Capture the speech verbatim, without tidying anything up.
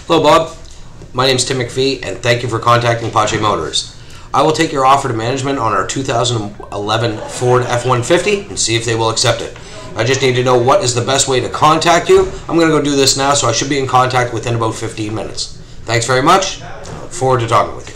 Hello, Bob. My name is Tim McPhee, and thank you for contacting Pache Motors. I will take your offer to management on our two thousand eleven Ford F one fifty and see if they will accept it. I just need to know what is the best way to contact you. I'm going to go do this now, so I should be in contact within about fifteen minutes. Thanks very much. I look forward to talking with you.